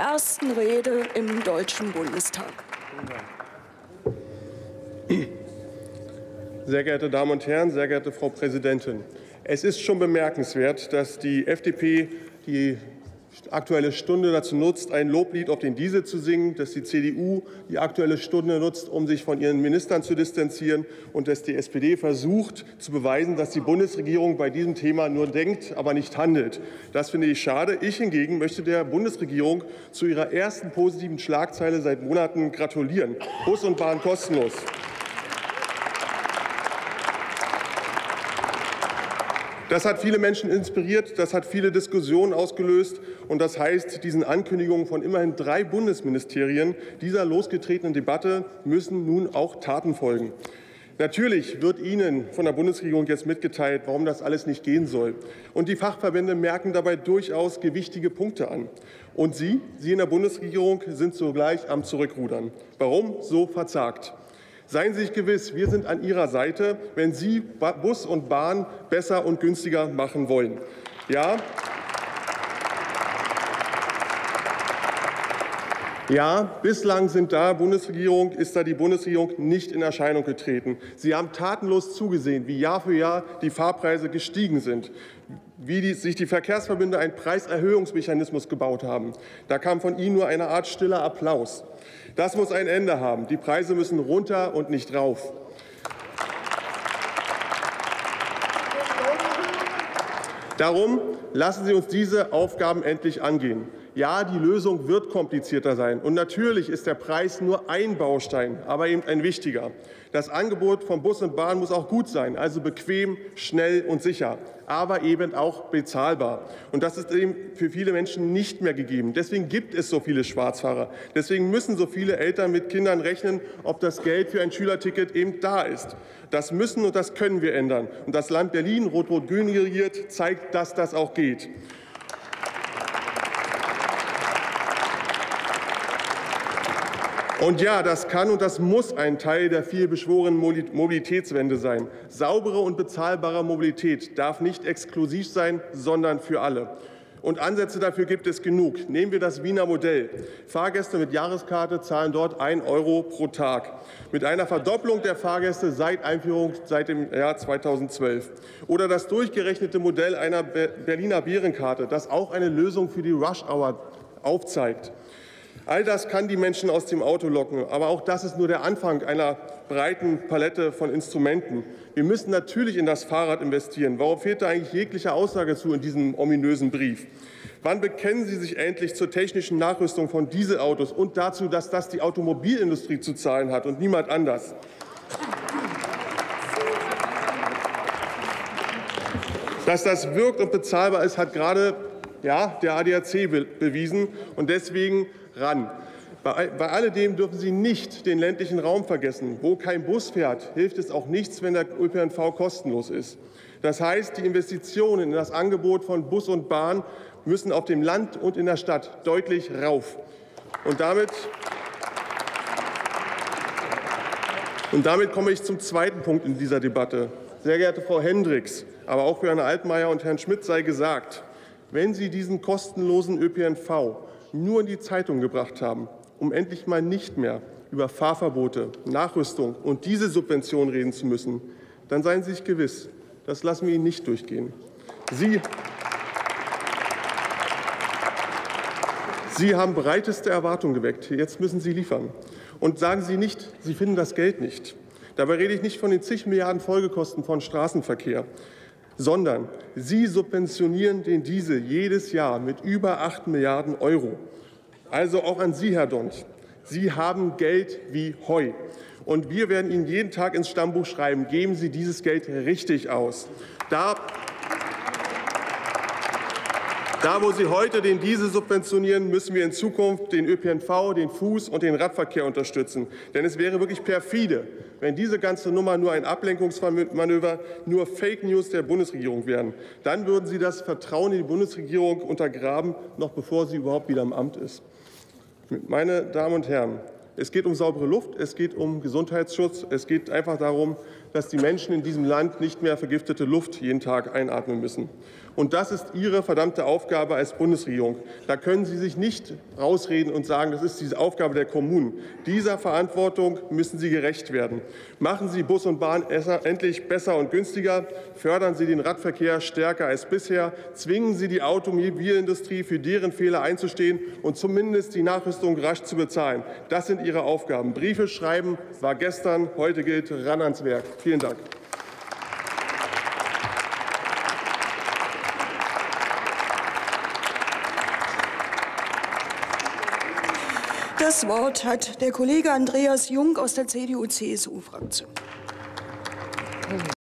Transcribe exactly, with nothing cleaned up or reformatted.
ersten Rede im Deutschen Bundestag. Sehr geehrte Damen und Herren, sehr geehrte Frau Präsidentin! Es ist schon bemerkenswert, dass die F D P die Aktuelle Stunde dazu nutzt, ein Loblied auf den Diesel zu singen, dass die C D U die Aktuelle Stunde nutzt, um sich von ihren Ministern zu distanzieren, und dass die S P D versucht zu beweisen, dass die Bundesregierung bei diesem Thema nur denkt, aber nicht handelt. Das finde ich schade. Ich hingegen möchte der Bundesregierung zu ihrer ersten positiven Schlagzeile seit Monaten gratulieren: Bus und Bahn kostenlos. Das hat viele Menschen inspiriert, das hat viele Diskussionen ausgelöst, und das heißt, diesen Ankündigungen von immerhin drei Bundesministerien dieser losgetretenen Debatte müssen nun auch Taten folgen. Natürlich wird Ihnen von der Bundesregierung jetzt mitgeteilt, warum das alles nicht gehen soll. Und die Fachverbände merken dabei durchaus gewichtige Punkte an. Und Sie, Sie in der Bundesregierung, sind sogleich am Zurückrudern. Warum so verzagt? Seien Sie sich gewiss, wir sind an Ihrer Seite, wenn Sie Bus und Bahn besser und günstiger machen wollen. Ja, ja, bislang sind da Bundesregierung, ist da die Bundesregierung nicht in Erscheinung getreten. Sie haben tatenlos zugesehen, wie Jahr für Jahr die Fahrpreise gestiegen sind, wie die, sich die Verkehrsverbünde einen Preiserhöhungsmechanismus gebaut haben. Da kam von Ihnen nur eine Art stiller Applaus. Das muss ein Ende haben. Die Preise müssen runter und nicht rauf. Darum lassen Sie uns diese Aufgaben endlich angehen. Ja, die Lösung wird komplizierter sein. Und natürlich ist der Preis nur ein Baustein, aber eben ein wichtiger. Das Angebot von Bus und Bahn muss auch gut sein, also bequem, schnell und sicher, aber eben auch bezahlbar. Und das ist eben für viele Menschen nicht mehr gegeben. Deswegen gibt es so viele Schwarzfahrer. Deswegen müssen so viele Eltern mit Kindern rechnen, ob das Geld für ein Schülerticket eben da ist. Das müssen und das können wir ändern. Und das Land Berlin, rot-rot-grün regiert, zeigt, dass das auch geht. Und ja, das kann und das muss ein Teil der vielbeschworenen Mobilitätswende sein. Saubere und bezahlbare Mobilität darf nicht exklusiv sein, sondern für alle. Und Ansätze dafür gibt es genug. Nehmen wir das Wiener Modell. Fahrgäste mit Jahreskarte zahlen dort ein Euro pro Tag. Mit einer Verdopplung der Fahrgäste seit Einführung seit dem Jahr zweitausendzwölf. Oder das durchgerechnete Modell einer Berliner Bärenkarte, das auch eine Lösung für die Rush-Hour aufzeigt. All das kann die Menschen aus dem Auto locken, aber auch das ist nur der Anfang einer breiten Palette von Instrumenten. Wir müssen natürlich in das Fahrrad investieren. Warum fehlt da eigentlich jegliche Aussage zu in diesem ominösen Brief? Wann bekennen Sie sich endlich zur technischen Nachrüstung von Dieselautos und dazu, dass das die Automobilindustrie zu zahlen hat und niemand anders? Dass das wirkt und bezahlbar ist, hat gerade ja, der A D A C bewiesen, und deswegen ran. Bei, bei alledem dürfen Sie nicht den ländlichen Raum vergessen. Wo kein Bus fährt, hilft es auch nichts, wenn der Ö P N V kostenlos ist. Das heißt, die Investitionen in das Angebot von Bus und Bahn müssen auf dem Land und in der Stadt deutlich rauf. Und damit, und damit komme ich zum zweiten Punkt in dieser Debatte. Sehr geehrte Frau Hendricks, aber auch für Herrn Altmaier und Herrn Schmidt sei gesagt: Wenn Sie diesen kostenlosen Ö P N V nur in die Zeitung gebracht haben, um endlich mal nicht mehr über Fahrverbote, Nachrüstung und Dieselsubventionen reden zu müssen, dann seien Sie sich gewiss, das lassen wir Ihnen nicht durchgehen. Sie, Sie haben breiteste Erwartungen geweckt. Jetzt müssen Sie liefern. Und sagen Sie nicht, Sie finden das Geld nicht. Dabei rede ich nicht von den zig Milliarden Folgekosten von Straßenverkehr, sondern Sie subventionieren den Diesel jedes Jahr mit über acht Milliarden Euro. Also auch an Sie, Herr Dont. Sie haben Geld wie Heu. Und wir werden Ihnen jeden Tag ins Stammbuch schreiben, geben Sie dieses Geld richtig aus. Da, da wo Sie heute den Diesel subventionieren, müssen wir in Zukunft den Ö P N V, den Fuß- und den Radverkehr unterstützen. Denn es wäre wirklich perfide, wenn diese ganze Nummer nur ein Ablenkungsmanöver, nur Fake News der Bundesregierung wären. Dann würden Sie das Vertrauen in die Bundesregierung untergraben, noch bevor sie überhaupt wieder im Amt ist. Meine Damen und Herren, es geht um saubere Luft, es geht um Gesundheitsschutz, es geht einfach darum, dass die Menschen in diesem Land nicht mehr vergiftete Luft jeden Tag einatmen müssen. Und das ist Ihre verdammte Aufgabe als Bundesregierung. Da können Sie sich nicht rausreden und sagen, das ist die Aufgabe der Kommunen. Dieser Verantwortung müssen Sie gerecht werden. Machen Sie Bus und Bahn endlich besser und günstiger. Fördern Sie den Radverkehr stärker als bisher. Zwingen Sie die Automobilindustrie, für deren Fehler einzustehen und zumindest die Nachrüstung rasch zu bezahlen. Das sind Ihre Aufgaben. Briefe schreiben war gestern, heute gilt ran ans Werk. Vielen Dank. Das Wort hat der Kollege Andreas Jung aus der C D U C S U-Fraktion.